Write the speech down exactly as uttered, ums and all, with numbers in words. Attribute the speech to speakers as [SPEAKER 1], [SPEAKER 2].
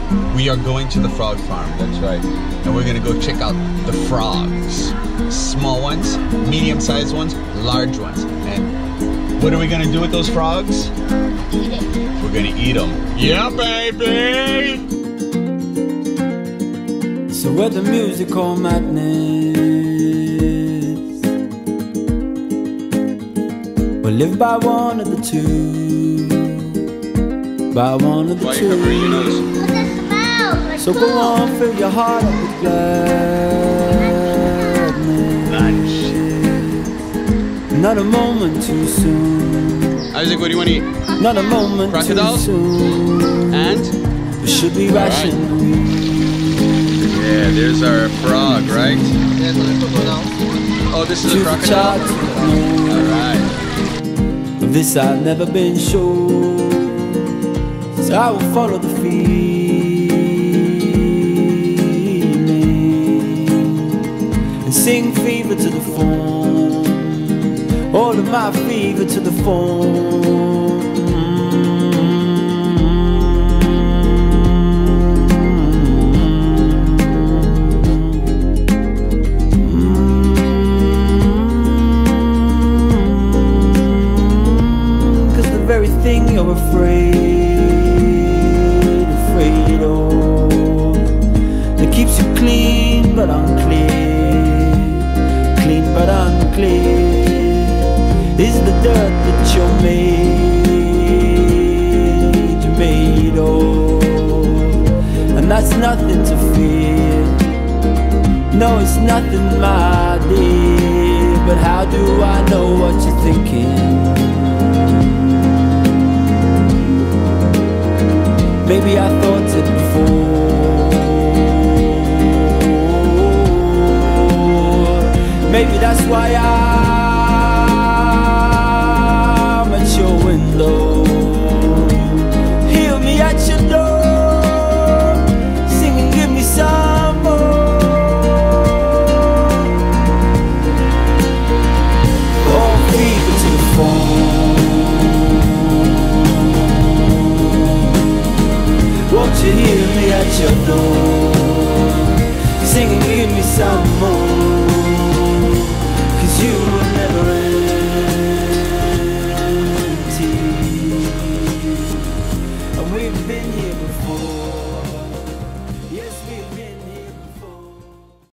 [SPEAKER 1] We are going to the frog farm, that's right. And we're gonna go check out the frogs. Small ones, medium-sized ones, large ones. And what are we gonna do with those frogs?
[SPEAKER 2] Eat it.
[SPEAKER 1] We're gonna eat them. Yeah, baby!
[SPEAKER 3] So we're the musical madness. We'll live by one of the two. By one of the
[SPEAKER 1] Why
[SPEAKER 3] two.
[SPEAKER 1] are you covering your nose?
[SPEAKER 2] What's the smell? Like
[SPEAKER 3] So go on, fill your heart up with gladness. Not a moment too soon.
[SPEAKER 1] Isaac, what do you want to eat?
[SPEAKER 3] Not a moment
[SPEAKER 1] Crocodiles?
[SPEAKER 3] too soon.
[SPEAKER 1] And?
[SPEAKER 3] We should be rational.
[SPEAKER 1] Yeah, there's our frog, right? Oh, this is a crocodile? Alright.
[SPEAKER 3] Of this I've never been sure. So I will follow the feeling and sing fever to the phone. All of my fever to the phone. Cause the very thing you're afraid, afraid of, that keeps you clean but unclear, clean but unclear, is the dirt that you're made, you're made of. And that's nothing to fear. No, it's nothing, my dear. But how do I know what you're thinking? Maybe I thought it before. Maybe that's why I'm at your window. Heal me at your door, sing and give me some more. Oh, fever to the phone. Won't you hear me at your door, sing and give me some more.